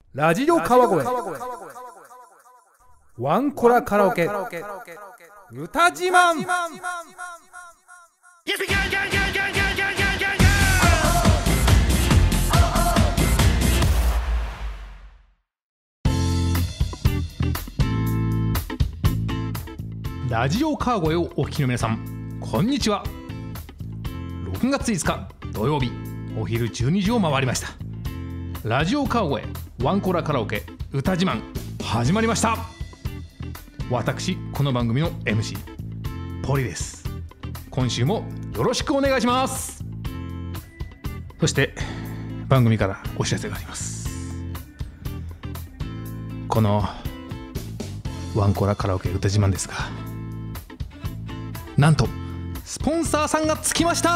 ラジオ川越ワンコラカラオケ歌自慢。ラジオ川越をお聞きの皆さん、こんにちは。6月5日土曜日お昼12時を回りました。ラジオ川越ワンコラカラオケ歌自慢始まりました。私この番組の MC ポリです。今週もよろしくお願いします。そして番組からお知らせがあります。このワンコラカラオケ歌自慢ですが、なんとスポンサーさんがつきました。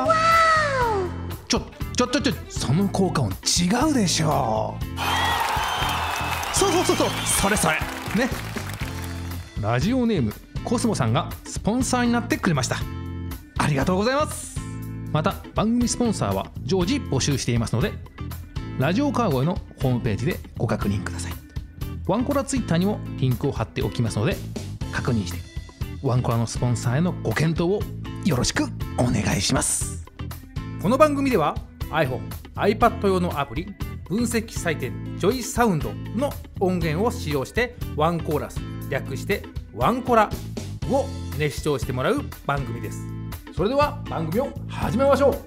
ちょその効果音違うでしょう。そうそれね。ラジオネームコスモさんがスポンサーになってくれました。ありがとうございます。また番組スポンサーは常時募集していますので、ラジオ川越のホームページでご確認ください。ワンコラツイッターにもリンクを貼っておきますので、確認してワンコラのスポンサーへのご検討をよろしくお願いします。この番組では iPhone、iPad 用のアプリ分析採点ジョイサウンドの音源を使用してワンコーラス、略してワンコラを熱唱してもらう番組です。それでは番組を始めましょう。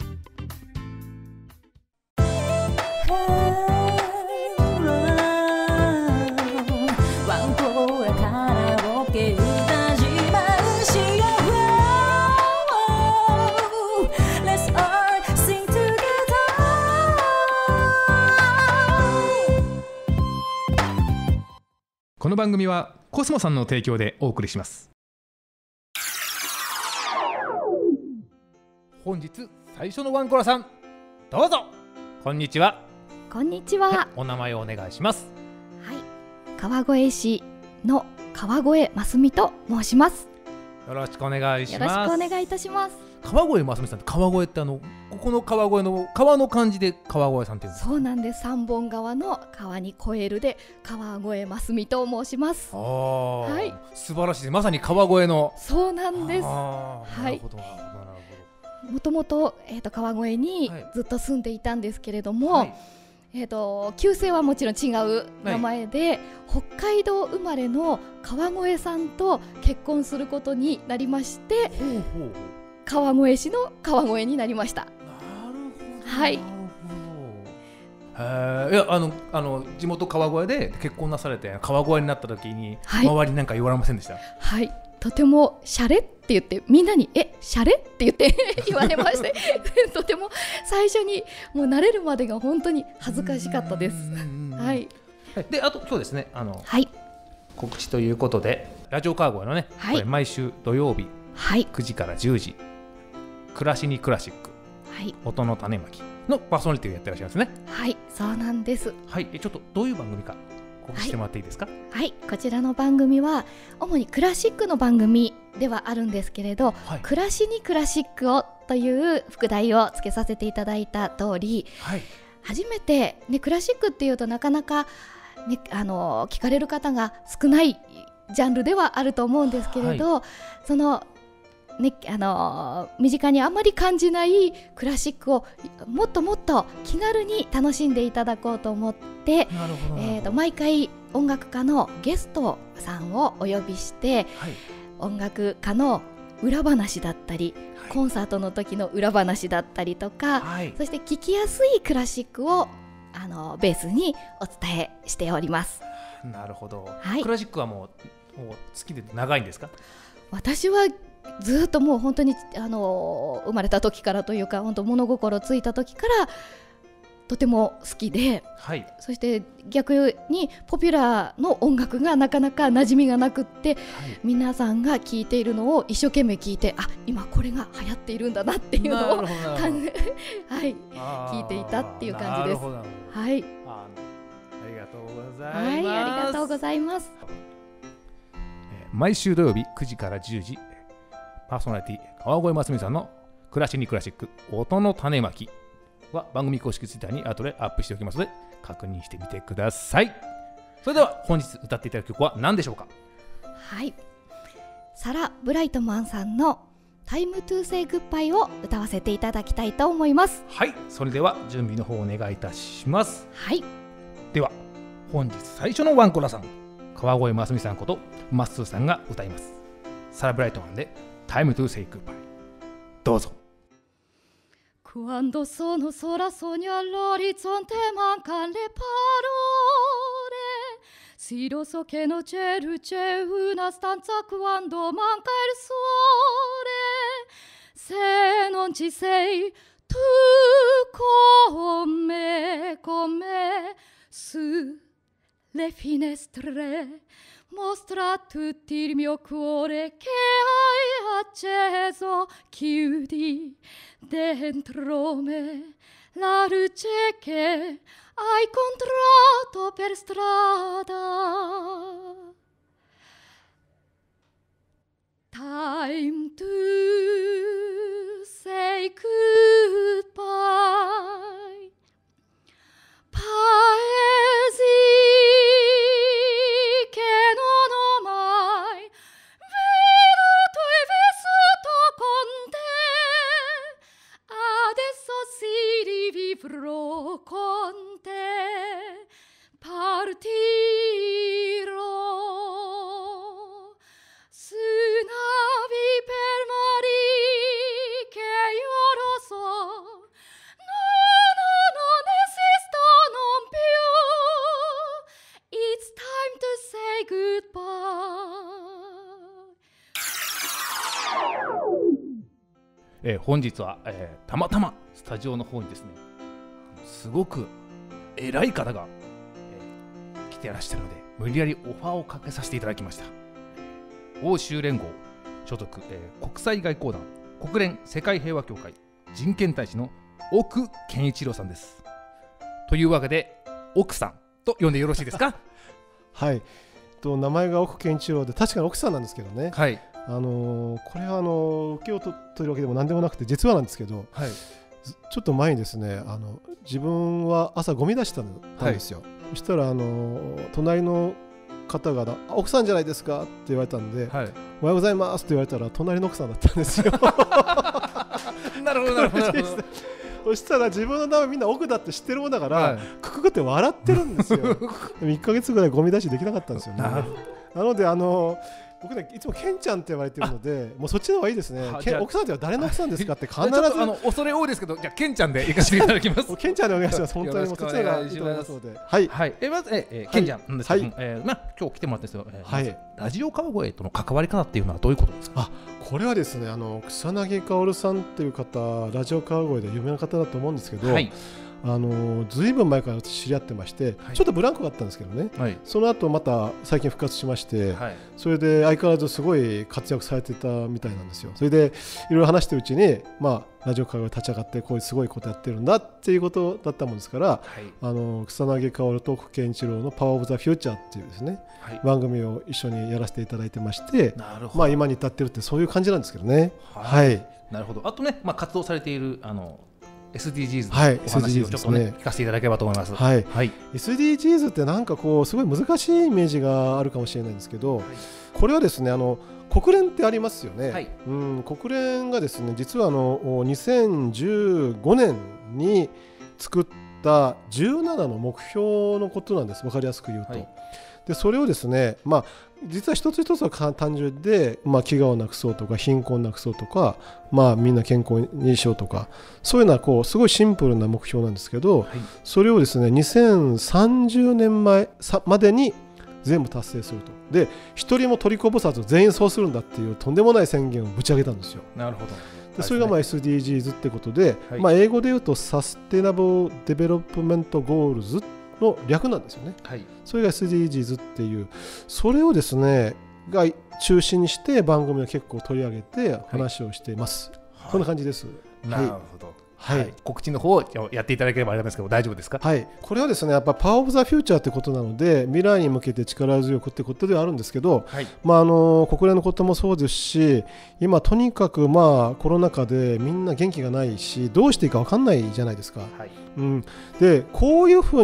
この番組はコスモさんの提供でお送りします。本日最初のワンコラさん、どうぞ。こんにちは。 こんにちは、 はい、お名前をお願いします。 はい、川越市の川越ますみと申します。 よろしくお願いします。 よろしくお願いいたします。 川越ますみさんって、川越ってここの川越の川の漢字で川越さんって言うんですか？ そうなんです。三本川の川に越えるで川越ますみと申します。 はい、素晴らしい。まさに川越の。 そうなんです。 なるほど。 もともと川越にずっと住んでいたんですけれども、旧姓はもちろん違う名前で、北海道生まれの川越さんと結婚することになりまして、川越市の川越になりました。なるほど。はい。 いや地元川越で結婚なされて川越になった時に、周りに何か言われませんでした？ はい、とてもシャレって言って、みんなにシャレって言って言われましてとても最初にもう慣れるまでが本当に恥ずかしかったです。はい。 で、あと今日ですね、 はい、 告知ということで、ラジオ川越のね、これ毎週土曜日、9時から10時、暮らしにクラシック、音の種まきのパーソナリティをやってらっしゃいますね。 はい、そうなんです。 はい、ちょっとどういう番組か告知してもらっていいですか？ はい、こちらの番組は主にクラシックの番組ではあるんですけれど、暮らしにクラシックをという副題をつけさせていただいた通り、初めて、ね、クラシックっていうとなかなか、ね、聞かれる方が少ないジャンルではあると思うんですけれど、そのね、身近にあまり感じないクラシックをもっともっと気軽に楽しんでいただこうと思って、毎回音楽家のゲストさんをお呼びして、音楽家の裏話だったり、コンサートの時の裏話だったりとか、そして聴きやすいクラシックをベースにお伝えしております。 なるほど。クラシックはもう好きで長いんですか？ 私はずっともう本当に生まれた時からというか、本当物心ついた時からとても好きで、そして逆にポピュラーの音楽がなかなか馴染みがなくって、皆さんが聴いているのを一生懸命聴いて、今これが流行っているんだなっていうのを聞いていたっていう感じです。ありがとうございます。ありがとうございます。 毎週土曜日9時から10時、パーソナリティ川越ますみさんの暮らしにクラシック音の種まきは番組公式ツイッターに後でアップしておきますので、 確認してみてください。それでは本日歌っていただく曲は何でしょうか？ はい、サラ・ブライトマンさんのタイムトゥーセイグッバイを歌わせていただきたいと思います。 はい、それでは準備の方お願いいたします。 はい、 では本日最初のワンコラさん、川越真澄さんことまっすーさんが歌います。サラ・ブライトマンでタイムトゥーセイグッバイ、どうぞ。 Quando sono sola sogno all'orizzonte mancan le parole. Sì, lo so che non c'è luce una stanza quando manca il sole. Se non ci sei tu con me sulle finestre, mostra a tutti il mio cuore che hai acceso, chiudi dentro me la luce che hai incontrato per strada. Time to say goodbye. Paesi che non ho mai veduto e vissuto con te, adesso sì rivivrò con te, partirò su navi per mari che io lo so non esistono più. It's time to say goodbye. 本日は、たまたまスタジオの方にですね、すごく偉い方が、来ていらっしゃるので、無理やりオファーをかけさせていただきました。欧州連合所属、国際外交団国連世界平和協会人権大使の奥健一郎さんです。というわけで奥さんと呼んでよろしいですか？ はい、名前が奥健一郎で、確かに奥さんなんですけどね、 はい、 これは受けを取っているわけでも何でもなくて、実はなんですけど、はい、ちょっと前にですね、自分は朝ゴミ出したんですよ、はい、そしたら隣の方が奥さんじゃないですかって言われたんで、はい、おはようございますって言われたら隣の奥さんだったんですよ。 なるほどなるほどそしたら自分の名前みんな奥だって知ってるもんだから、はい、くくって笑ってるんですよ。1ヶ月ぐらいゴミ出しできなかったんですよね。なので僕ね、いつもケンちゃんって言われてるので、もうそっちの方がいいですね。奥さんっては誰の奥さんですかって必ず恐れ多いですけど、じゃあケンちゃんで行かせていただきます。 ケンちゃんでお願いします。本当にもうそっちの方がいいと思いますので。はいはい。 まずケンちゃんなんですけども、今日来てもらったんですよ。はい。ラジオ川越との関わり方っていうのはどういうことですか？ これはですね、草薙薫さんっていう方、ラジオ川越で有名な方だと思うんですけど。はい。ずいぶん前から知り合ってまして、はい、ちょっとブランクがあったんですけどね、はい、その後また最近復活しまして、はい、それで相変わらずすごい活躍されてたみたいなんですよ。それでいろいろ話してるうちに、ラジオ界が立ち上がってこういうすごいことやってるんだっていうことだったもんですから、はい、草薙薫と奥健一郎のパワーオブザフューチャーっていうですね、はい、番組を一緒にやらせていただいてまして、今に至ってるってそういう感じなんですけどね。はい、 なるほど。あとね、活動されているSDGs のお話をちょっとね、聞かせていただければと思います。 はい、はい、SDGs ってなんかこうすごい難しいイメージがあるかもしれないんですけど、はい、これはですね、国連ってありますよね、はい、国連がですね、実は2015年に作った17の目標のことなんです。分かりやすく言うと、はい、でそれをですね、実は一つ一つは単純で、飢餓をなくそうとか貧困をなくそうとか、みんな健康にしようとか、そういうのはすごいシンプルな目標なんですけど、はい、それをですね2030年前までに全部達成すると。で一人も取りこぼさず全員そうするんだっていうとんでもない宣言をぶち上げたんですよ。 なるほど。 でそれがSDGs ってことで、はい、英語で言うとサステナブルデベロップメントゴールズの略なんですよね、はい、それが SDGs っていう、それをですねが中心にして番組を結構取り上げて話をしています、はい、こんな感じです、 なるほど、はいはい、告知の方をやっていただければあれなんですけど大丈夫ですか？ はい、これはですねやっぱパワーオブザフューチャーってことなので未来に向けて力強くってことではあるんですけど、はい、国連のこともそうですし、今とにかくコロナ禍でみんな元気がないしどうしていいか分かんないじゃないですか、はい、でこういうふうにやって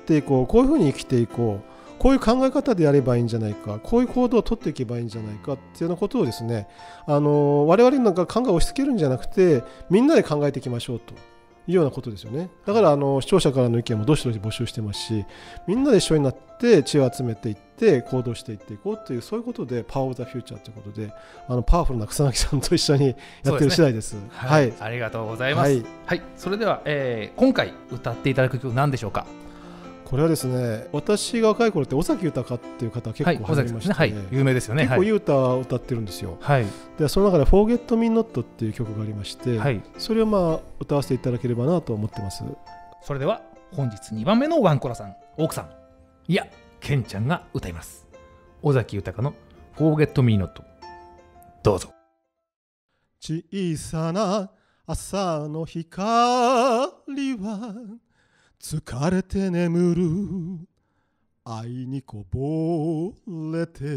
っていこう、こういうふうに生きていこう、こういう考え方でやればいいんじゃないか、こういう行動を取っていけばいいんじゃないかっていうようなことをですね、我々なんか考えを押し付けるんじゃなくて、みんなで考えていきましょうというようなことですよね。だから視聴者からの意見もどしどし募集してますし、みんなで一緒になって知恵を集めていって行動していっていこうという、そういうことでパワーオブザフューチャーということで、パワフルな草薙さんと一緒にやってる次第です。 はい、ありがとうございます。はい、それでは、今回歌っていただく曲何でしょうか。 これはですね、私が若い頃って尾崎豊っていう方が結構入りまして、 有名ですよね。 結構いい歌を歌ってるんですよ。でその中で Forget Me Not っていう曲がありまして、それを歌わせていただければなと思ってます。 それでは本日2番目のワンコラさん、奥さん、いやケンちゃんが歌います。尾崎豊の Forget Me Not、 どうぞ。 小さな朝の光は疲れて眠る愛にこぼれて、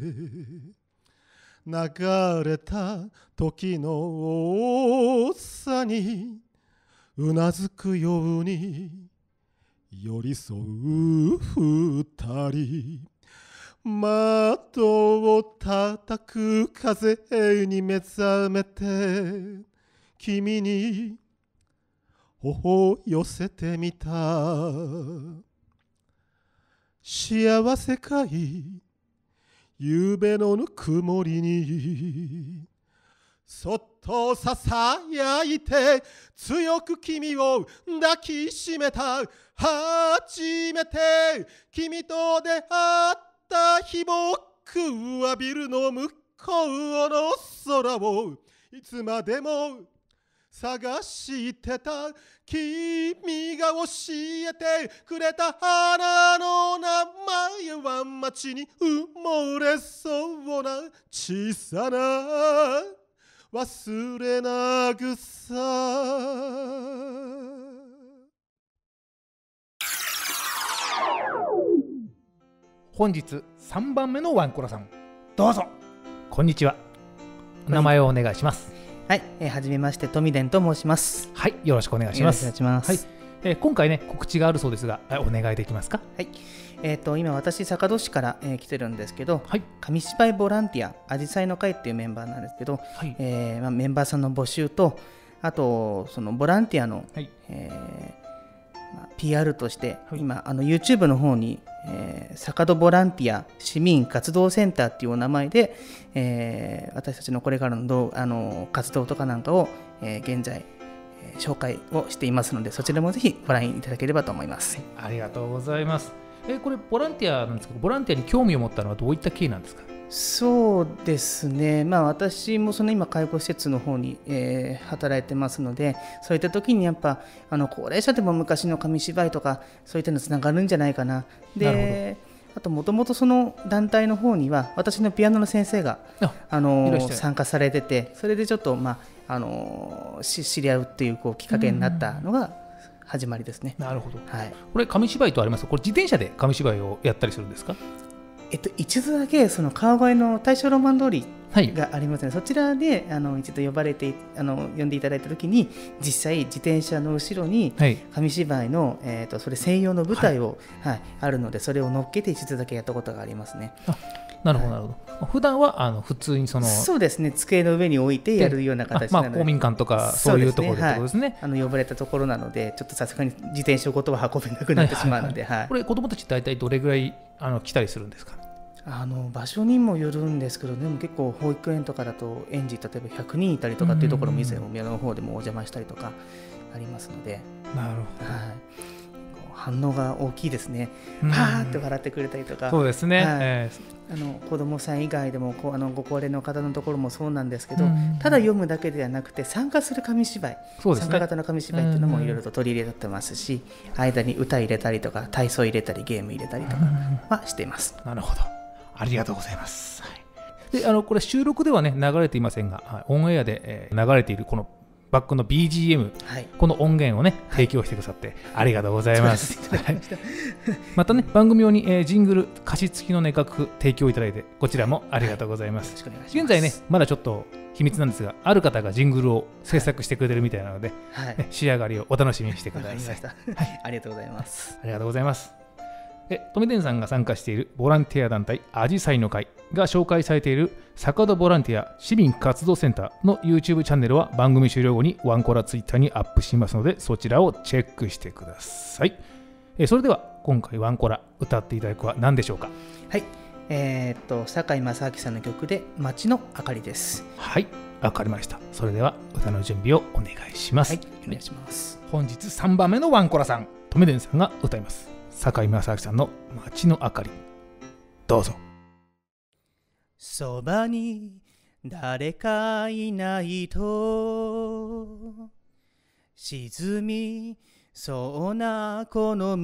流れた時の多さにうなずくように寄り添う二人、窓を叩く風に目覚めて君に頬を寄せてみた。幸せかい夕べのぬくもりにそっとささやいて強く君を抱きしめた。初めて君と出会った日、僕はビルの向こうの空をいつまでも探してた。君が教えてくれた花の名前は街に埋もれそうな小さな忘れなぐさ。 本日3番目のワンコラさん、どうぞ。こんにちは、お名前をお願いします。 はい、はじめまして、富田と申します。 はい、よろしくお願いします。 よろしくお願いします。 はい、今回ね、告知があるそうですが、お願いできますか。 はい、今私坂戸市から、来てるんですけど、紙芝居ボランティアあじさいの会っていうメンバーなんですけど、メンバーさんの募集と、あとそのボランティアの、PR として、今YouTube の方に、坂戸ボランティア市民活動センターっていうお名前で、私たちのこれからの活動とかなんかを、現在、紹介をしていますので、そちらもぜひご覧いただければと思います。 ありがとうございます。これボランティアなんですけど、ボランティアに興味を持ったのはどういった経緯なんですか。 そうですね、私も今介護施設の方に、働いてますので、そういった時にやっぱ高齢者でも昔の紙芝居とかそういったのつながるんじゃないかな。で、あともともとその団体の方には私のピアノの先生が参加されてて、それでちょっと、知り合うっていうきっかけになったのが始まりですね。 なるほど。これ紙芝居とありますが、これ自転車で紙芝居をやったりするんですか。 一度だけその川越の大正ロマン通りがありますね、そちらで一度呼んでいただいた時に、実際自転車の後ろに紙芝居の、それ専用の舞台を、あるので、それを乗っけて一度だけやったことがありますね。 なるほどなるほど。普段は普通にそうですね、机の上に置いてやるような形なので、 公民館とかそういうところってことですね。 呼ばれたところなので、ちょっとさすがに自転車ごとは運べなくなってしまうので、 これ子どもたち大体どれぐらい来たりするんですか。 場所にもよるんですけど、でも結構保育園とかだと園児例えば100人いたりとかっていうところも以前お宮の方でもお邪魔したりとかありますので。なるほど。反応が大きいですね。はーって笑ってくれたりとか。 そうですね。 子どもさん以外でもご高齢の方のところもそうなんですけど、ただ読むだけではなくて参加する紙芝居、参加型の紙芝居っていうのもいろいろと取り入れてますし、間に歌入れたりとか体操入れたりゲーム入れたりとかはしています。 なるほど、ありがとうございます。でこれ収録ではね流れていませんが、オンエアで、流れているこのバックの BGM、この音源をね提供してくださってありがとうございます。またね番組用に、ジングル歌詞付きのね楽譜提供いただいて、こちらもありがとうございます。現在ねまだちょっと秘密なんですが、ある方がジングルを制作してくれてるみたいなので、仕上がりをお楽しみにしてください。 ありがとうございます。 ありがとうございます。 富田さんが参加しているボランティア団体あじさいの会が紹介されている坂戸ボランティア市民活動センターの YouTube チャンネルは番組終了後にワンコラツイッターにアップしますので、そちらをチェックしてください。それでは今回ワンコラ歌っていただくは何でしょうか？ はい、堺正明さんの曲で街の明かりです。 はい、わかりました。それでは歌の準備をお願いします。 はい、お願いします。 本日3番目のワンコラさん、富田さんが歌います。堺正明さんの街の明かり、どうぞ。 そばに誰かいないと沈みそうなこの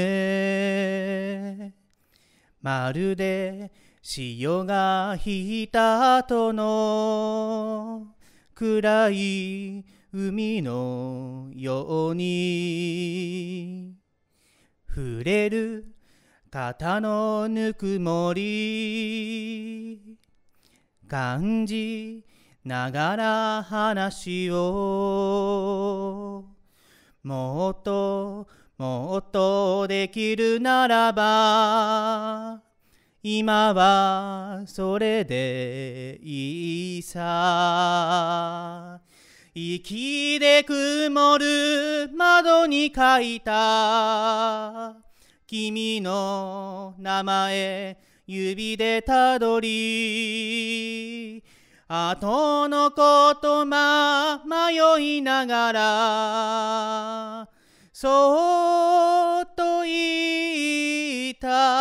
胸、まるで潮が引いた後の暗い海のように、触れる肩のぬくもり感じながら話を、もっともっとできるならば今はそれでいいさ。息で曇る窓に書いた君の名前指でたどり、後のこと迷いながらそっと言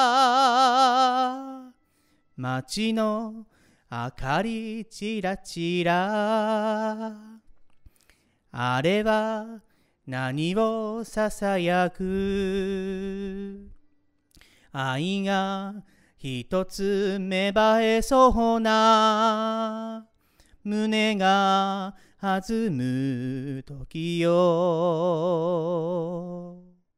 った街の明かりちらちら、あれは何をささやく、愛が一つ芽生えそうな胸が弾む時よ。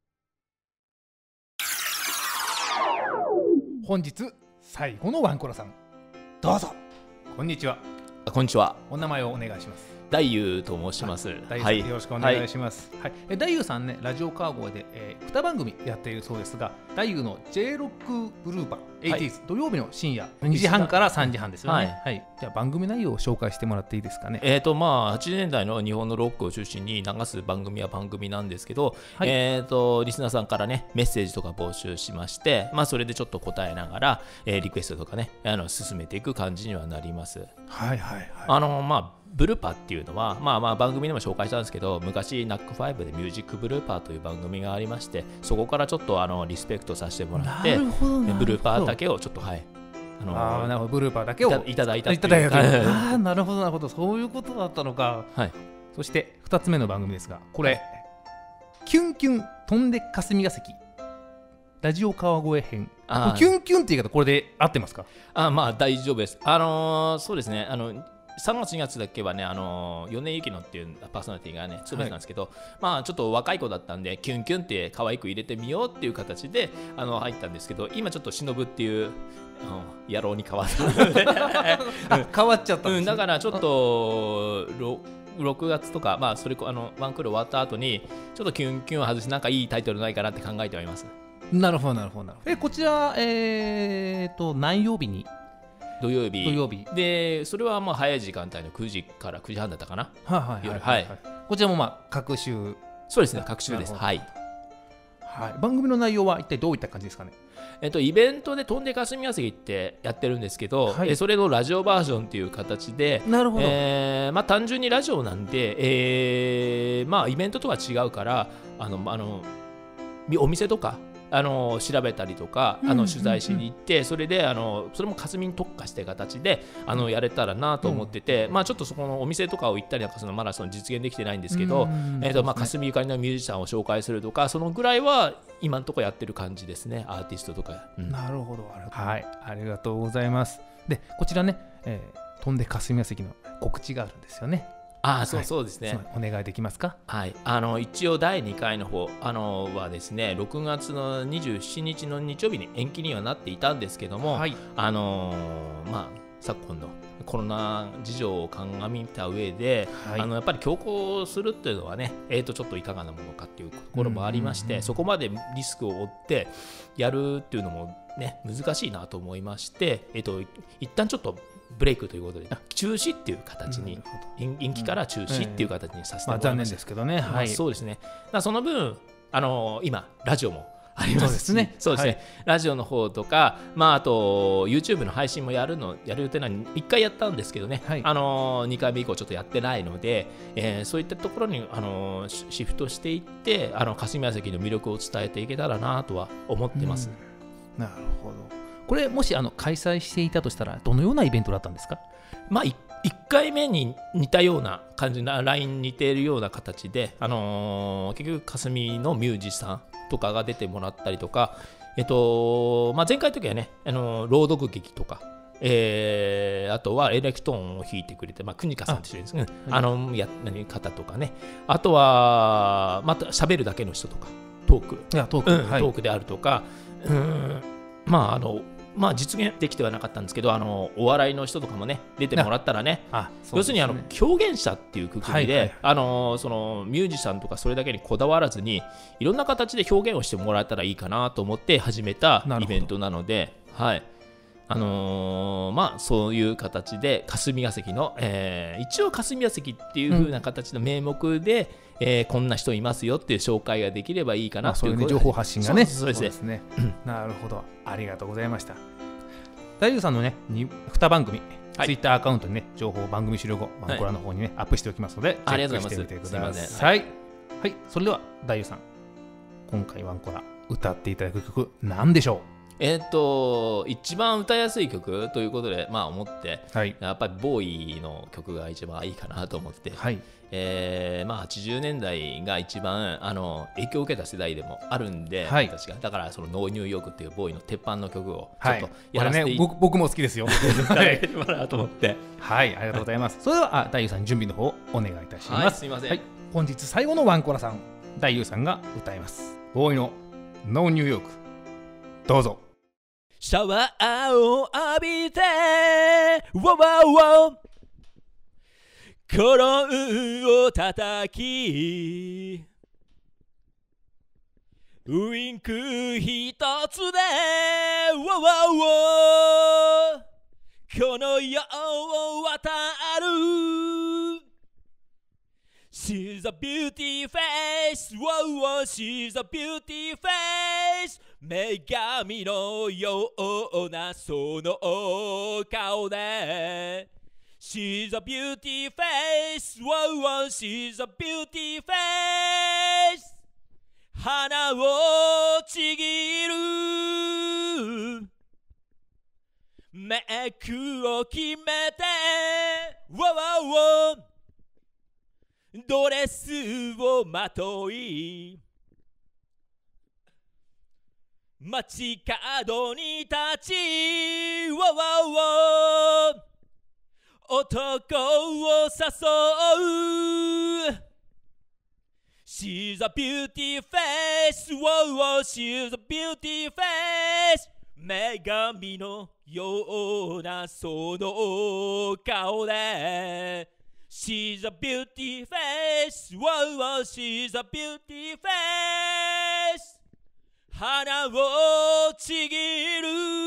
本日最後のワンコラさん、どうぞ。こんにちは。 こんにちは。 お名前をお願いします。 大優と申します。 大優さん、よろしくお願いします。大優さんね、ラジオ川越で、2番組やっているそうですが、大優の J ロックブルーバー 80s、土曜日の深夜2時半から3時半ですよね。じゃあ番組内容を紹介してもらっていいですかね。 80年代の日本のロックを中心に流す番組は番組なんですけど、リスナーさんからねメッセージとか募集しまして、それでちょっと答えながら、リクエストとかね進めていく感じにはなります。ブルーパーっていうのは、番組でも紹介したんですけど、昔 NAC5 でミュージックブルーパーという番組がありまして、そこからちょっとリスペクトさせてもらって、ブルーパーだけをちょっとなるほど、ブルーパーだけをいただいた。 なるほどなるほど、そういうことだったのか。そして2つ目の番組ですが、これキュンキュン飛んで霞が関ラジオ川越編。キュンキュンって言い方、これで合ってますか？ 大丈夫です。そうですね、3月2月だけはね、米幸乃っていうパーソナリティがね務めてたんですけど、ちょっと若い子だったんでキュンキュンって可愛く入れてみようっていう形で入ったんですけど、今ちょっと忍っていう野郎に変わったので変わっちゃったんですね。 だからちょっと6月とか、それワンクール終わった後にちょっとキュンキュンを外してなんかいいタイトルないかなって考えてはいます。 なるほどなるほど。こちら何曜日に？ 土曜日で、それは早い時間帯の9時から9時半だったかな。 こちらも各週。 そうですね、各週です。 番組の内容は一体どういった感じですかね？ イベントで飛んで霞が関ってやってるんですけど、それのラジオバージョンっていう形で、 なるほど。 単純にラジオなんで、イベントとは違うからお店とか調べたりとか取材しに行って、それでそれも霞に特化して形でやれたらなと思ってて、ちょっとそこのお店とかを行ったりなんかまだ実現できてないんですけど、霞ゆかりのミュージシャンを紹介するとか、そのぐらいは今のところやってる感じですね、アーティストとか。 なるほど、ありがとうございます。でこちらね、飛んで霞が関の告知があるんですよね。 そうですね。 お願いできますか？ 一応第2回の方はですね、6月の27日の日曜日に延期にはなっていたんですけども、 昨今のコロナ事情を鑑みた上で、やっぱり強行するっていうのはね、ちょっといかがなものかっていうところもありまして、そこまでリスクを負ってやるっていうのもね難しいなと思いまして、一旦ちょっとブレイクということで中止っていう形に、延期から中止っていう形にさせてもらいました。 残念ですけどね。 そうですね。その分今ラジオもありますし、そうですね、ラジオの方とか、あと YouTube の配信もやる予定なのに1回やったんですけどね、2回目以降ちょっとやってないので、そういったところにシフトしていって霞ヶ関の魅力を伝えていけたらなとは思ってます。 なるほど。これもし開催していたとしたらどのようなイベントだったんですか ？1回目に似たような感じな LINE に似ているような形で、結局霞のミュージシャンとかが出てもらったりとか、前回の時はね朗読劇とか、あとはエレクトーンを弾いてくれて、国香さんって人ですね、方とかね、あとはまた喋るだけの人とかトークであるとか、実現できてはなかったんですけど、お笑いの人とかもね出てもらったらね、要するに表現者っていうくくりで、そのミュージシャンとかそれだけにこだわらずにいろんな形で表現をしてもらえたらいいかなと思って始めたイベントなので、そういう形で霞が関の、一応霞が関っていう風な形の名目で、こんな人いますよっていう紹介ができればいいかなという、 情報発信がね。 そうですね。 なるほど、ありがとうございました。大夫さんのね2番組、ツイッターアカウントにね情報番組終了後ワンコラの方にね、アップしておきますのでチェックしてみてください。それでは大夫さん、今回ワンコラ歌っていただく曲何でしょう？ 一番歌いやすい曲ということで、思って、やっぱりボーイの曲が一番いいかなと思って、80年代が一番影響を受けた世代でもあるんで、私がだからそのノーニューヨークっていうボーイの鉄板の曲をちょっとやらせて、 僕も好きですよ。 と思って、 ありがとうございます。それでは大優さん準備の方お願いいたします。 すいません。 本日最後のワンコラさん、大優さんが歌います。ボーイのノーニューヨーク、どうぞ。 シャワーを浴びてウォワウォコロンを叩きウインク一つでウォワウォこの世を渡る She's a beauty face wow, She's a beauty face 女神のようなその顔で She's a beauty face wow, She's a beauty face 花をちぎるメイクを決めて wow, ドレスをまとい街角に立ち男を誘う She's a beauty face She's a beauty face 女神のようなその顔で She's a beauty face She's a beauty face 花をちぎる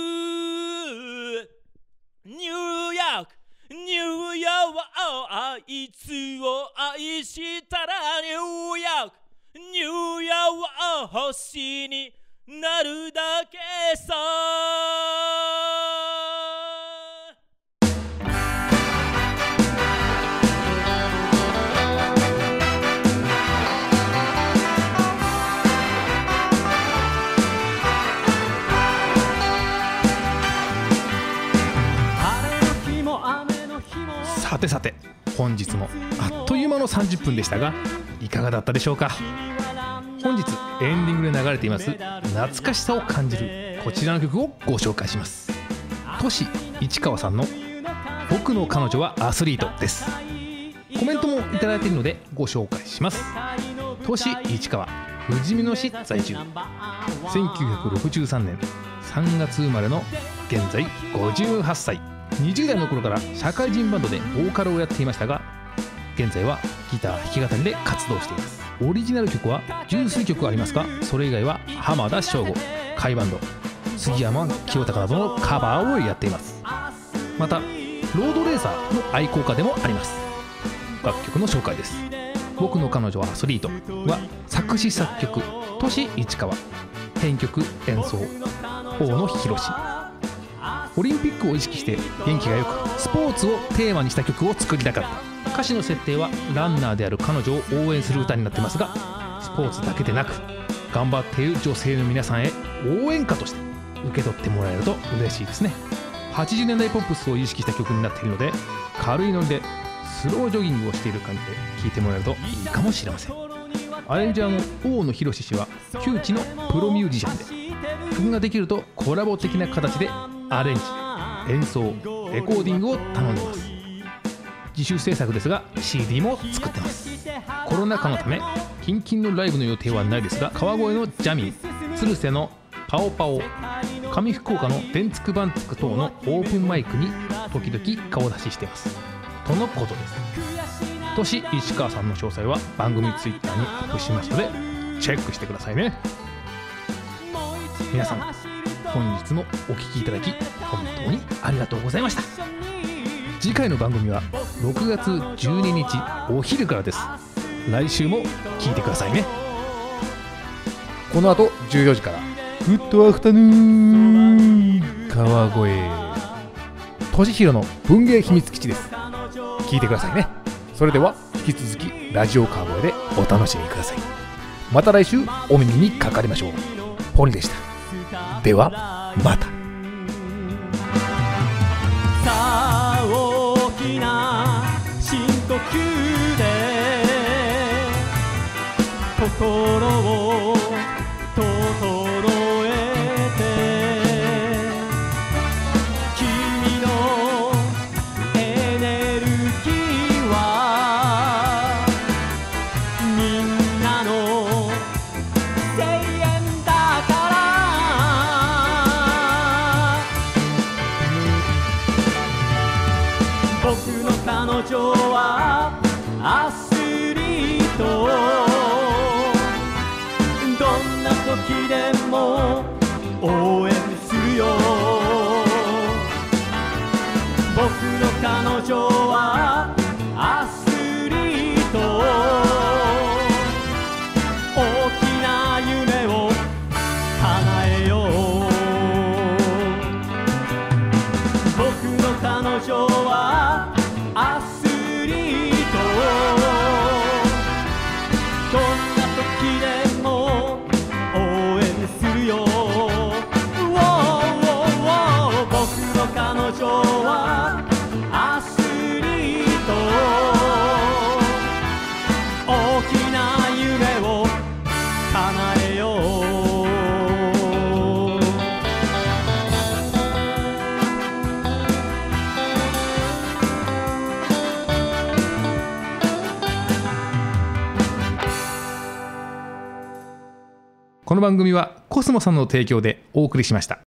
ニューヨークあいつを愛したらニューヨーク星になるだけささて本日もあっという間の30分でしたがいかがだったでしょうか。本日エンディングで流れています懐かしさを感じるこちらの曲をご紹介します。トシ市川さんの僕の彼女はアスリートです。コメントもいただいているのでご紹介します。トシ市川、ふじみ野市在住、1963年3月生まれの現在58歳、 20代の頃から社会人バンドでボーカルをやっていましたが、現在はギター弾き語りで活動しています。オリジナル曲は十数曲ありますが、それ以外は浜田省吾、甲斐バンド、杉山清隆などのカバーをやっています。またロードレーサーの愛好家でもあります。楽曲の紹介です。僕の彼女はアスリートは作詞作曲トシ市川、編曲演奏大野博。オリンピックを意識して元気がよくスポーツをテーマにした曲を作りたかった。歌詞の設定はランナーである彼女を応援する歌になってますが、スポーツだけでなく頑張っている女性の皆さんへ応援歌として受け取ってもらえると嬉しいですね。80年代ポップスを意識した曲になっているので、軽いノリでスロージョギングをしている感じで聴いてもらえるといいかもしれません。アレンジャーの大野博氏は旧知のプロミュージシャンで、曲ができるとコラボ的な形でアレンジ、演奏、レコーディングを頼んでいます。自主制作ですが CD も作ってます。コロナ禍のため近々のライブの予定はないですが、川越のジャミー、鶴瀬のパオパオ、上福岡の電つくばんつく等のオープンマイクに時々顔出ししていますとのことです。トシ市川さんの詳細は番組ツイッターにアップしますのでチェックしてくださいね。皆さん本日もお聞きいただき本当にありがとうございました。次回の番組は6月12日お昼からです。来週も聞いてくださいね。この後14時からグッドアフタヌーン川越、としひろの文芸秘密基地です。聞いてくださいね。それでは引き続きラジオ川越でお楽しみください。また来週お耳にかかりましょう。ポニーでした。ではまた。 大きな深呼吸で心を整えて、君のエネルギーはみんなの声援だから。僕の彼女はアスリート、どんな時でも応援するよ。僕の彼女はアスリート、大きな夢を叶えよう。僕の彼女はアスリート、どんな時でも応援するよ。僕の彼女はアスリート、大きな夢を叶えよう。 この番組はコスモさんの提供でお送りしました。